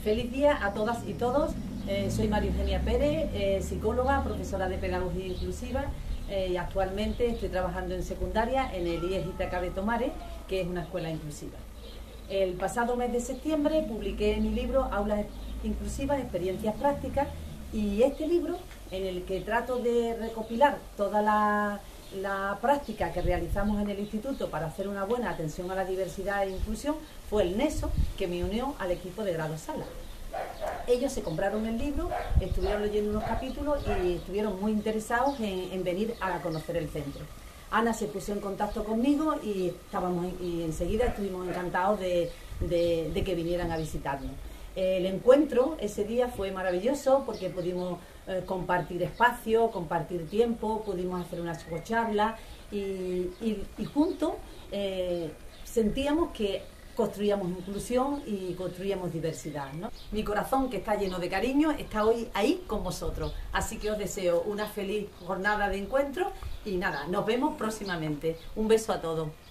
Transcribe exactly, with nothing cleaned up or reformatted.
Feliz día a todas y todos. Eh, soy María Eugenia Pérez, eh, psicóloga, profesora de Pedagogía Inclusiva eh, y actualmente estoy trabajando en secundaria en el I E S Ítaca de Tomares, que es una escuela inclusiva. El pasado mes de septiembre publiqué mi libro Aulas Inclusivas, Experiencias Prácticas, y este libro, en el que trato de recopilar toda la, la práctica que realizamos en el instituto para hacer una buena atención a la diversidad e inclusión, fue el nexo que me unió al equipo de Grado Sala. Ellos se compraron el libro, estuvieron leyendo unos capítulos y estuvieron muy interesados en, en venir a conocer el centro. Ana se puso en contacto conmigo y, estábamos, y enseguida estuvimos encantados de, de, de que vinieran a visitarnos. El encuentro ese día fue maravilloso porque pudimos eh, compartir espacio, compartir tiempo, pudimos hacer una charla y, y, y juntos eh, sentíamos que construíamos inclusión y construíamos diversidad, ¿no? Mi corazón, que está lleno de cariño, está hoy ahí con vosotros. Así que os deseo una feliz jornada de encuentro y nada, nos vemos próximamente. Un beso a todos.